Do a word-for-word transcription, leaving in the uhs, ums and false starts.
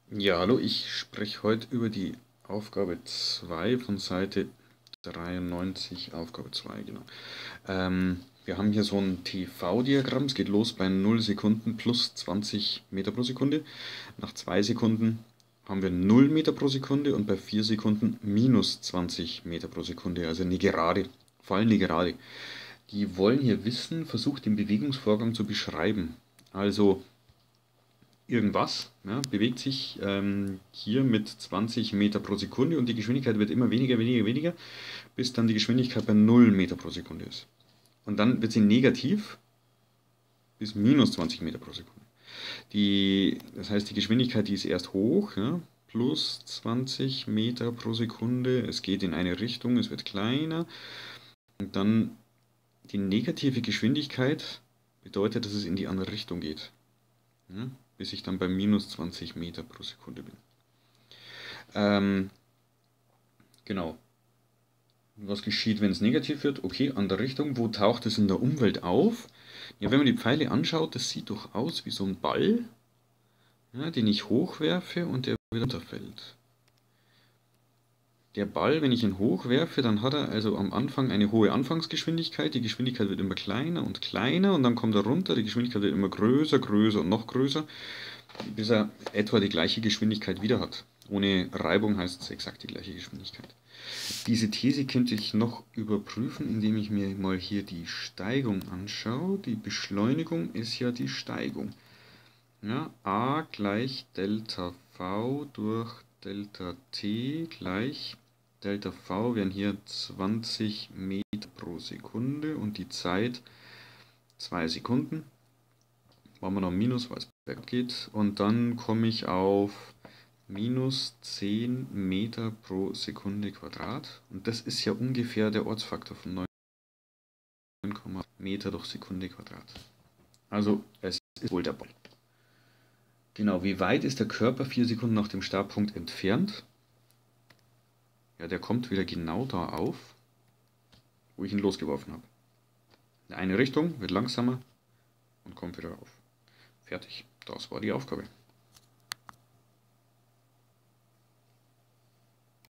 Ja, hallo, ich spreche heute über die Aufgabe zwei von Seite dreiundneunzig, Aufgabe zwei, genau. Ähm, wir haben hier so ein T V-Diagramm, es geht los bei null Sekunden plus zwanzig Meter pro Sekunde. Nach zwei Sekunden haben wir null Meter pro Sekunde und bei vier Sekunden minus zwanzig Meter pro Sekunde, also eine Gerade, vor allem eine Gerade. Die wollen hier wissen, versucht den Bewegungsvorgang zu beschreiben. Also irgendwas, ja, bewegt sich ähm, hier mit zwanzig Meter pro Sekunde und die Geschwindigkeit wird immer weniger, weniger, weniger, bis dann die Geschwindigkeit bei null Meter pro Sekunde ist. Und dann wird sie negativ bis minus zwanzig Meter pro Sekunde. Die, das heißt, die Geschwindigkeit, die ist erst hoch, ja, plus zwanzig Meter pro Sekunde. Es geht in eine Richtung, es wird kleiner. Und dann die negative Geschwindigkeit bedeutet, dass es in die andere Richtung geht. Ja, bis ich dann bei minus zwanzig Meter pro Sekunde bin. Ähm, genau. Was geschieht, wenn es negativ wird? Okay, andere Richtung. Wo taucht es in der Umwelt auf? Ja, wenn man die Pfeile anschaut, das sieht doch aus wie so ein Ball, ja, den ich hochwerfe und der wieder runterfällt. Der Ball, wenn ich ihn hochwerfe, dann hat er also am Anfang eine hohe Anfangsgeschwindigkeit. Die Geschwindigkeit wird immer kleiner und kleiner und dann kommt er runter. Die Geschwindigkeit wird immer größer, größer und noch größer, bis er etwa die gleiche Geschwindigkeit wieder hat. Ohne Reibung heißt es exakt die gleiche Geschwindigkeit. Diese These könnte ich noch überprüfen, indem ich mir mal hier die Steigung anschaue. Die Beschleunigung ist ja die Steigung. Ja, a gleich Delta v durch Delta t gleich Delta v wären hier zwanzig Meter pro Sekunde und die Zeit zwei Sekunden. Machen wir noch Minus, weil es bergab geht. Und dann komme ich auf minus zehn Meter pro Sekunde Quadrat. Und das ist ja ungefähr der Ortsfaktor von neun Meter durch Sekunde Quadrat. Also es ist wohl der Ball. Genau, wie weit ist der Körper vier Sekunden nach dem Startpunkt entfernt? Ja, der kommt wieder genau da auf, wo ich ihn losgeworfen habe. In eine Richtung, wird langsamer und kommt wieder auf. Fertig. Das war die Aufgabe.